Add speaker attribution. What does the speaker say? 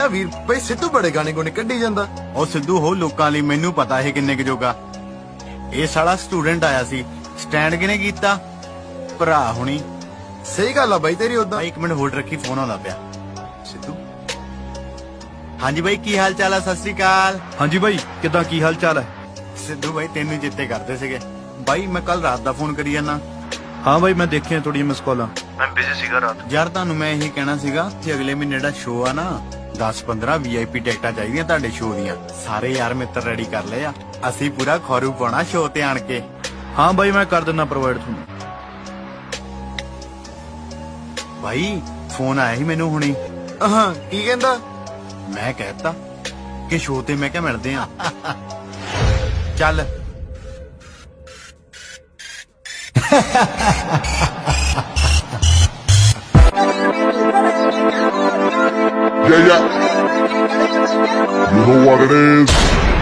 Speaker 1: ਵੀਰ ਬਈ ਸਿੱਧੂ ਬੜੇ ਗਾਣੇ ਗੋਣੇ ਕੱਢੀ ਜਾਂਦਾ।
Speaker 2: ਉਹ ਸਿੱਧੂ ਹੋ ਲੋਕਾਂ ਲਈ, ਮੈਨੂੰ ਪਤਾ ਇਹ ਕਿੰਨੇ ਕੁ ਜੋਗਾ। ਇਹ ਸਾਲਾ ਸਟੂਡੈਂਟ ਆਇਆ ਸੀ, ਸਟੈਂਡ ਕਿਨੇ ਕੀਤਾ? ਭਰਾ ਹੁਣੀ।
Speaker 1: ਸਹੀ ਗੱਲ ਆ ਬਾਈ ਤੇਰੀ। ਉਦਾਂ
Speaker 2: ਇੱਕ ਮਿੰਟ ਹੋਲਡ ਰੱਖੀ, ਫੋਨ ਆਉਂਦਾ ਪਿਆ। ਸਿੱਧੂ ਹਾਂਜੀ ਬਾਈ, ਕੀ ਹਾਲ ਚਾਲ ਆ? ਸਤਿ ਸ੍ਰੀ ਅਕਾਲ।
Speaker 3: ਹਾਂਜੀ ਬਾਈ, ਕਿਦਾਂ, ਕੀ ਹਾਲ ਚਾਲ ਹੈ?
Speaker 2: ਸਿੱਧੂ ਬਾਈ ਤੈਨੂੰ ਚੇਤੇ ਕਰਦੇ ਸੀਗੇ ਬਾਈ, ਮੈਂ ਕੱਲ ਰਾਤ ਦਾ ਫੋਨ ਕਰੀ ਜਾਂਦਾ।
Speaker 3: ਹਾਂ ਬਾਈ, ਮੈਂ ਦੇਖਿਆ ਥੋੜੀਆਂ ਮਿਸ ਕਾਲਾਂ।
Speaker 4: ਮੈਂ ਬਿਜ਼ੀ ਸੀਗਾ ਰਾਤ।
Speaker 2: ਯਾਰ ਤੁਹਾਨੂੰ ਮੈਂ ਇਹੀ ਕਹਿਣਾ ਸੀਗਾ ਕਿ ਅਗਲੇ ਮਹੀਨੇ ਦਾ ਸ਼ੋਅ ਆ ਨਾ, 10-15 VIP ਟਿਕਟਾਂ ਚਾਹੀਦੀਆਂ ਤੁਹਾਡੇ ਸ਼ੋਅ ਦੀਆਂ। ਸਾਰੇ ਯਾਰ ਮਿੱਤਰ ਰੈਡੀ ਕਰ ਲਏ ਆ, ਅਸੀਂ ਪੂਰਾ ਖੌਰੂ ਪਾਉਣਾ ਸ਼ੋਅ ਤੇ ਆਣ ਕੇ।
Speaker 3: ਹਾਂ ਬਾਈ, ਮੈਂ ਕਰ ਦਿੰਦਾ ਪ੍ਰੋਵਾਈਡ ਤੁਹਾਨੂੰ।
Speaker 2: ਬਾਈ ਫੋਨ ਆਇਆ ਸੀ ਮੈਨੂੰ ਹੁਣੀ।
Speaker 1: ਹਾਂ ਕੀ ਕਹਿੰਦਾ?
Speaker 2: ਮੈਂ ਕਹਿਤਾ ਕਿ ਸ਼ੋਅ ਤੇ ਮੈਂ ਕਿਹਾ ਮਿਲਦੇ ਆ। ਚੱਲ
Speaker 5: Yeah, yeah. You know what it is.